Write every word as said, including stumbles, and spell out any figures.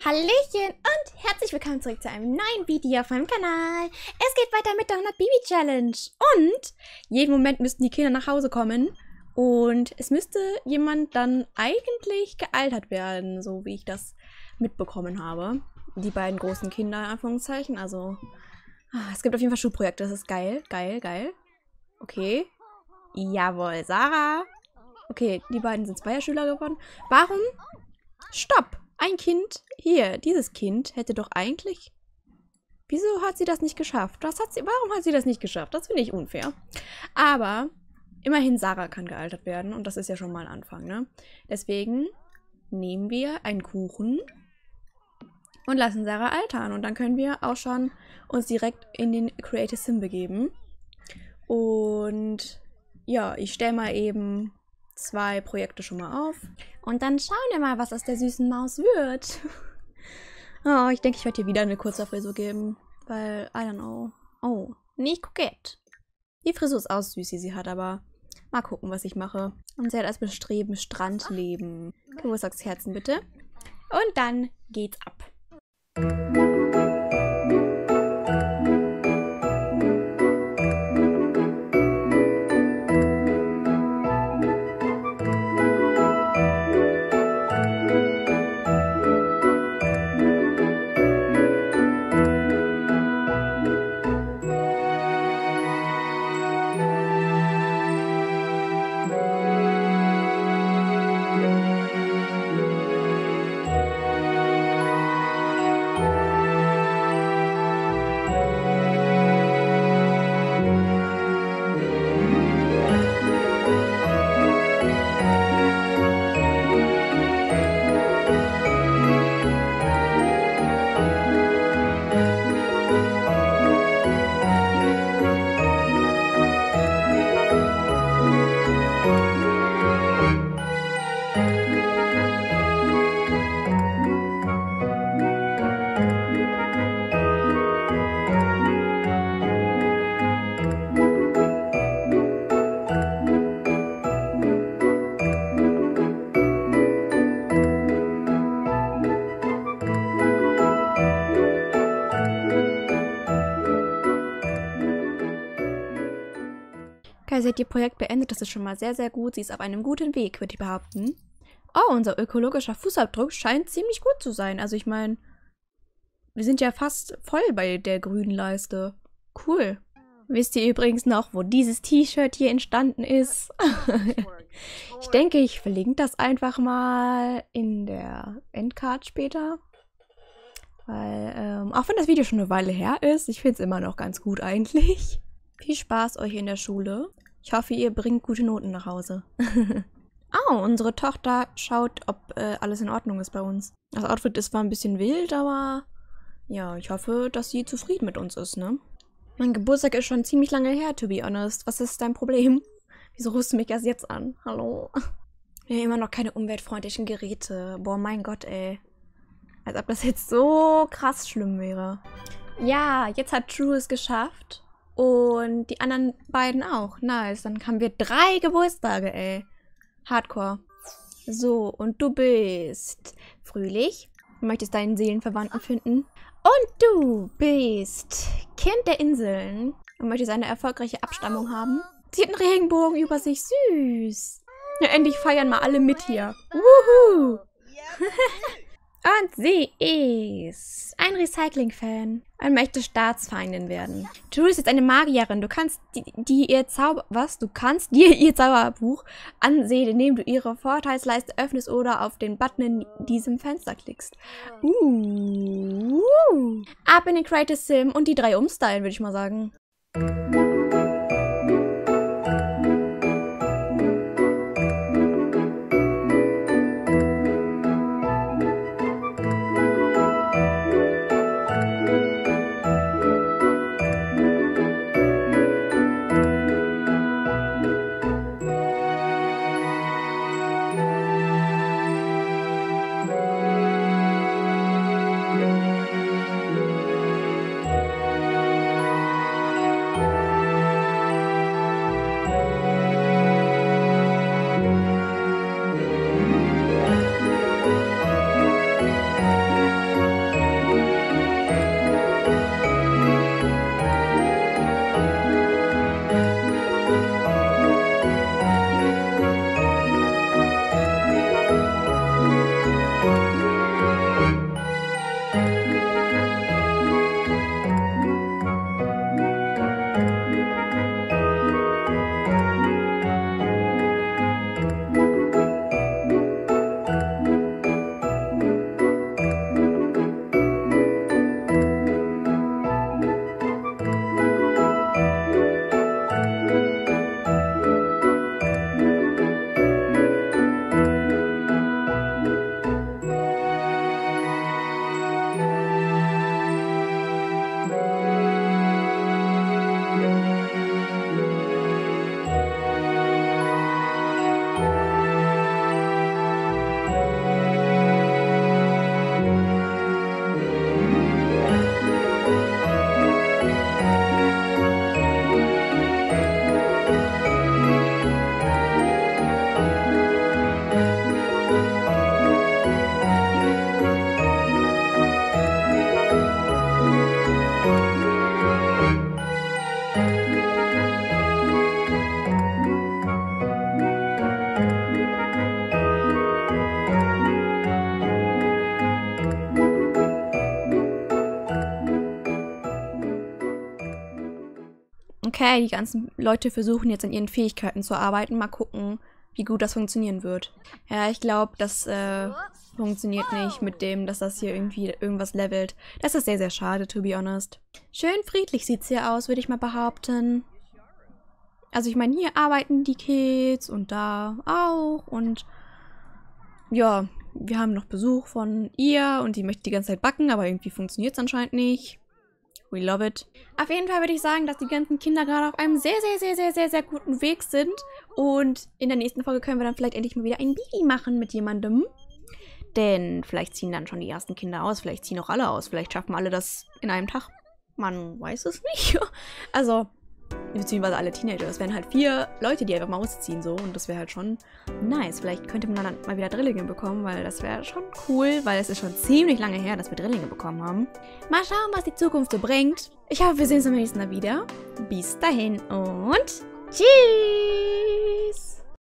Hallöchen und herzlich willkommen zurück zu einem neuen Video auf meinem Kanal. Es geht weiter mit der hundert Baby Challenge und jeden Moment müssten die Kinder nach Hause kommen und es müsste jemand dann eigentlich gealtert werden, so wie ich das mitbekommen habe. Die beiden großen Kinder, in Anführungszeichen, also ah, es gibt auf jeden Fall Schulprojekte, das ist geil, geil, geil. Okay, jawohl, Sarah. Okay, die beiden sind Zweierschüler geworden. Warum? Stopp! Ein Kind, hier, dieses Kind hätte doch eigentlich... Wieso hat sie das nicht geschafft? Was hat sie, warum hat sie das nicht geschafft? Das finde ich unfair. Aber immerhin Sarah kann gealtert werden und das ist ja schon mal ein Anfang, ne? Deswegen nehmen wir einen Kuchen und lassen Sarah altern. Und dann können wir auch schon uns direkt in den Creative Sim begeben. Und ja, ich stelle mal eben zwei Projekte schon mal auf. Und dann schauen wir mal, was aus der süßen Maus wird. Oh, ich denke, ich werde hier wieder eine kurze Frisur geben. Weil, I don't know. Oh, nicht kokett. Die Frisur ist auch süß, die sie hat, aber mal gucken, was ich mache. Und sie hat als Bestreben Strandleben. Geburtstagsherzen bitte. Und dann geht's ab. Okay, sie hat ihr Projekt beendet, das ist schon mal sehr, sehr gut. Sie ist auf einem guten Weg, würde ich behaupten. Oh, unser ökologischer Fußabdruck scheint ziemlich gut zu sein. Also ich meine, wir sind ja fast voll bei der grünen Leiste. Cool. Wisst ihr übrigens noch, wo dieses T-Shirt hier entstanden ist? Ich denke, ich verlinke das einfach mal in der Endcard später. Weil, ähm, auch wenn das Video schon eine Weile her ist, ich finde es immer noch ganz gut eigentlich. Viel Spaß euch in der Schule. Ich hoffe, ihr bringt gute Noten nach Hause. Oh, unsere Tochter schaut, ob äh, alles in Ordnung ist bei uns. Das Outfit ist zwar ein bisschen wild, aber ja, ich hoffe, dass sie zufrieden mit uns ist, ne? Mein Geburtstag ist schon ziemlich lange her, to be honest. Was ist dein Problem? Wieso rufst du mich erst jetzt an? Hallo? Wir haben immer noch keine umweltfreundlichen Geräte. Boah, mein Gott, ey. Als ob das jetzt so krass schlimm wäre. Ja, jetzt hat True es geschafft. Und die anderen beiden auch. Nice. Dann haben wir drei Geburtstage, ey. Hardcore. So, und du bist Fröhlich. Du möchtest deinen Seelenverwandten finden. Und du bist Kind der Inseln. Und möchtest eine erfolgreiche Abstammung haben. Sie hat einen Regenbogen über sich. Süß. Ja, endlich feiern mal alle mit hier. Wuhu. Und sie ist ein Recycling-Fan und möchte Staatsfeindin werden. True ist jetzt eine Magierin. Du kannst die, die ihr Zauber... Was? Du kannst dir ihr Zauberbuch ansehen, indem du ihre Vorteilsleiste öffnest oder auf den Button in diesem Fenster klickst. Uh. Ab in den Creative Sim und die drei umstylen, würde ich mal sagen. Okay, die ganzen Leute versuchen jetzt an ihren Fähigkeiten zu arbeiten. Mal gucken, wie gut das funktionieren wird. Ja, ich glaube, das äh, funktioniert nicht mit dem, dass das hier irgendwie irgendwas levelt. Das ist sehr, sehr schade, to be honest. Schön friedlich sieht es hier aus, würde ich mal behaupten. Also ich meine, hier arbeiten die Kids und da auch. Und ja, wir haben noch Besuch von ihr und die möchte die ganze Zeit backen, aber irgendwie funktioniert es anscheinend nicht. We love it. Auf jeden Fall würde ich sagen, dass die ganzen Kinder gerade auf einem sehr, sehr, sehr, sehr, sehr, sehr guten Weg sind. Und in der nächsten Folge können wir dann vielleicht endlich mal wieder ein Baby machen mit jemandem. Denn vielleicht ziehen dann schon die ersten Kinder aus. Vielleicht ziehen auch alle aus. Vielleicht schaffen alle das in einem Tag. Man weiß es nicht. Also, beziehungsweise alle Teenager. Das wären halt vier Leute, die einfach mal ausziehen so. Und das wäre halt schon nice. Vielleicht könnte man dann mal wieder Drillinge bekommen, weil das wäre schon cool. Weil es ist schon ziemlich lange her, dass wir Drillinge bekommen haben. Mal schauen, was die Zukunft so bringt. Ich hoffe, wir sehen uns beim nächsten Mal wieder. Bis dahin und tschüss!